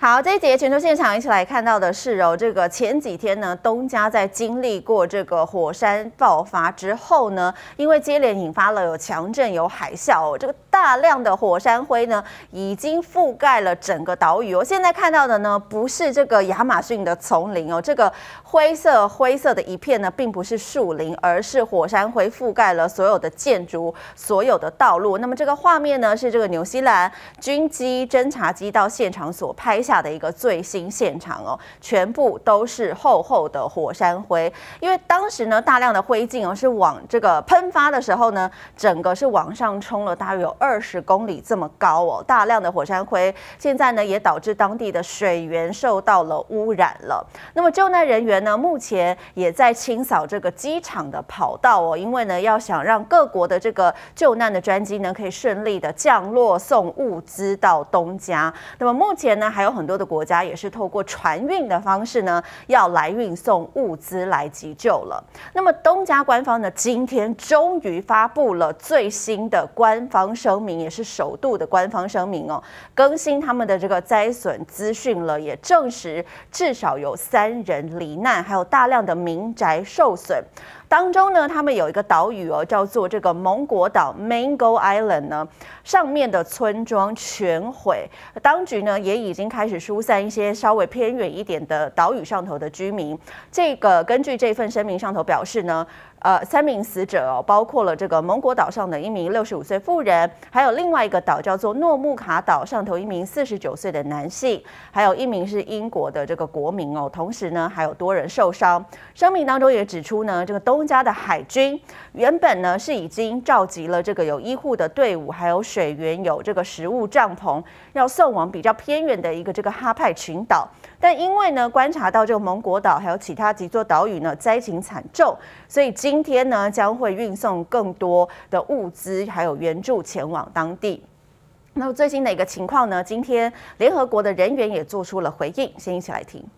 好，这一节全球现场一起来看到的是这个前几天呢，东加在经历过这个火山爆发之后呢，因为接连引发了有强震、有海啸这个大量的火山灰呢，已经覆盖了整个岛屿。我现在看到的呢，不是这个亚马逊的丛林这个灰色的一片呢，并不是树林，而是火山灰覆盖了所有的建筑、所有的道路。那么这个画面呢，是这个纽西兰军机侦察机到现场所拍下的一个最新现场全部都是厚厚的火山灰。因为当时呢，大量的灰烬是往这个喷发的时候呢，整个是往上冲了大约有20公里这么高大量的火山灰，现在呢也导致当地的水源受到了污染了。那么救难人员呢，目前也在清扫这个机场的跑道因为呢要想让各国的这个救难的专机呢可以顺利的降落送物资到东加。那么目前呢还有很多的国家也是透过船运的方式呢要来运送物资来急救了。那么东加官方呢今天终于发布了最新的官方声明，也是首度的官方声明更新他们的这个灾损资讯了，也证实至少有3人罹难，还有大量的民宅受损。当中呢，他们有一个岛屿叫做这个蒙果岛 Mango Island 呢，上面的村庄全毁。当局呢也已经开始疏散一些稍微偏远一点的岛屿上头的居民。这个根据这份声明上头表示呢，3名死者包括了这个蒙果岛上的一名65岁妇人，还有另外一个岛叫做诺木卡岛上头一名49岁的男性，还有一名是英国的这个国民同时呢还有多人受伤。声明当中也指出呢，这个东加的海军原本呢是已经召集了这个有医护的队伍，还有水源，有这个食物帐篷，要送往比较偏远的一个这个哈派群岛。但因为呢观察到这个蒙果岛还有其他几座岛屿呢灾情惨重，所以今天呢将会运送更多的物资还有援助前往当地。那么最新的一个情况呢，今天联合国的人员也做出了回应，先一起来听。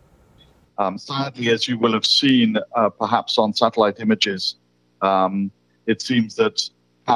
Sadly, as you will have seen, perhaps on satellite images, it seems that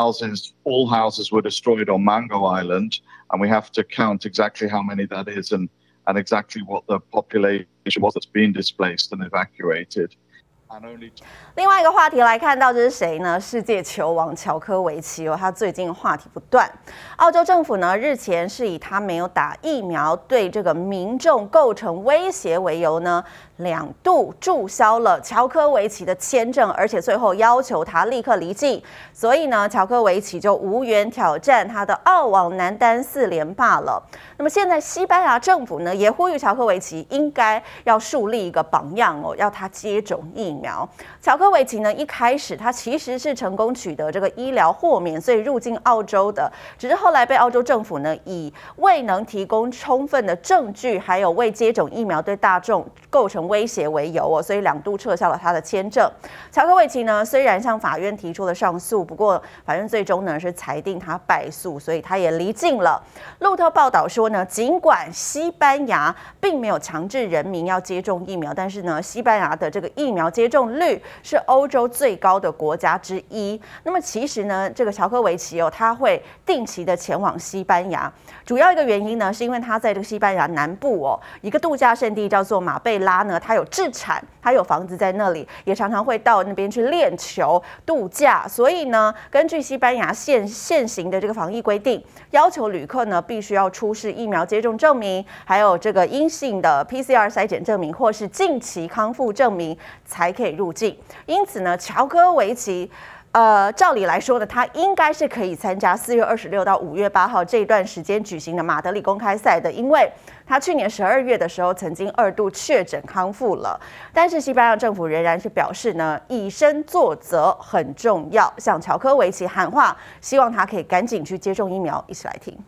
all houses were destroyed on Mango Island, and we have to count exactly how many that is and exactly what the population was that's been displaced and evacuated. 另外一个话题来看到，这是谁呢？世界球王乔科维奇他最近话题不断。澳洲政府呢日前是以他没有打疫苗对这个民众构成威胁为由呢，2度注销了乔科维奇的签证，而且最后要求他立刻离境。所以呢，乔科维奇就无缘挑战他的澳网男单4连霸了。那么现在西班牙政府呢也呼吁乔科维奇应该要树立一个榜样要他接种疫苗。乔科维奇呢一开始他其实是成功取得这个医疗豁免，所以入境澳洲的，只是后来被澳洲政府呢以未能提供充分的证据，还有未接种疫苗对大众构成威胁为由所以2度撤销了他的签证。乔科维奇呢虽然向法院提出了上诉，不过法院最终呢是裁定他败诉，所以他也离境了。路透报道说呢，尽管西班牙并没有强制人民要接种疫苗，但是呢西班牙的这个疫苗接种率是欧洲最高的国家之一。那么其实呢，这个乔科维奇他会定期的前往西班牙，主要一个原因呢，是因为他在这个西班牙南部一个度假胜地叫做马贝拉呢，他有置产，他有房子在那里，也常常会到那边去练球度假。所以呢，根据西班牙现行的这个防疫规定，要求旅客呢必须要出示疫苗接种证明，还有这个阴性的 PCR 筛检证明，或是近期康复证明才可以入境。因此呢，乔科维奇照理来说呢，他应该是可以参加4月26到5月8号这段时间举行的马德里公开赛的，因为他去年12月的时候曾经2度确诊康复了。但是西班牙政府仍然是表示呢，以身作则很重要，向乔科维奇喊话，希望他可以赶紧去接种疫苗。一起来听。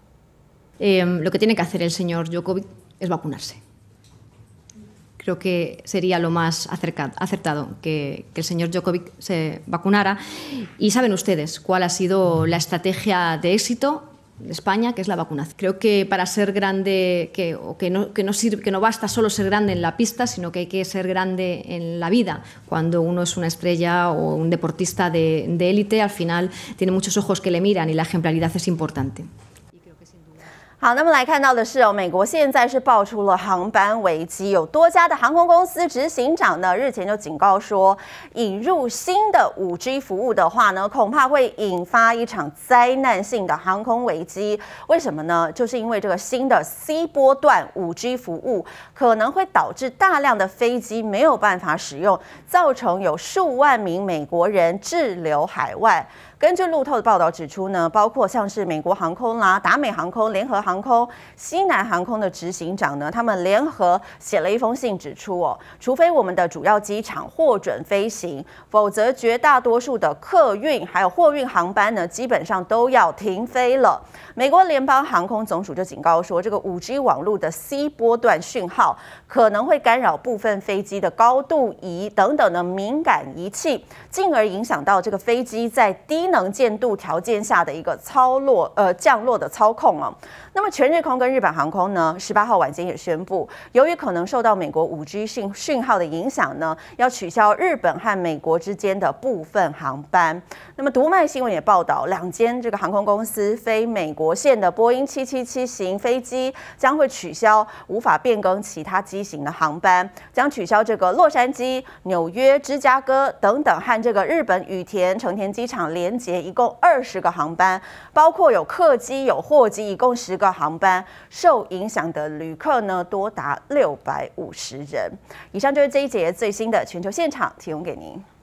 Lo que tiene que hacer el señor Djokovic es vacunarse. Creo que sería lo más acertado que el señor Djokovic se vacunara. Y saben ustedes cuál ha sido la estrategia de éxito de España, que es la vacunación. Creo que para ser grande, que no basta solo ser grande en la pista, sino que hay que ser grande en la vida. Cuando uno es una estrella o un deportista de élite, al final tiene muchos ojos que le miran y la ejemplaridad es importante. 好，那么来看到的是美国现在是爆出了航班危机，有多家的航空公司执行长呢日前就警告说，引入新的5G 服务的话呢，恐怕会引发一场灾难性的航空危机。为什么呢？就是因为这个新的 C 波段5G 服务可能会导致大量的飞机没有办法使用，造成有数万名美国人滞留海外。根据路透的报道指出呢，包括像是美国航空啦、达美航空、联合航空、西南航空的执行长呢，他们联合写了一封信，指出除非我们的主要机场获准飞行，否则绝大多数的客运还有货运航班呢，基本上都要停飞了。美国联邦航空总署就警告说，这个5G 网络的 C 波段讯号可能会干扰部分飞机的高度仪等等的敏感仪器，进而影响到这个飞机在低能见度条件下的一个降落的操控哦。那么全日空跟日本航空呢，18号晚间也宣布，由于可能受到美国5G 讯号的影响呢，要取消日本和美国之间的部分航班。那么读卖新闻也报道，2间这个航空公司飞美国线的波音777型飞机将会取消，无法变更其他机型的航班，将取消这个洛杉矶、纽约、芝加哥等等和这个日本羽田成田机场连结，一共20个航班，包括有客机、有货机，一共10个航班。受影响的旅客呢，多达650人。以上就是这一节最新的全球现场，提供给您。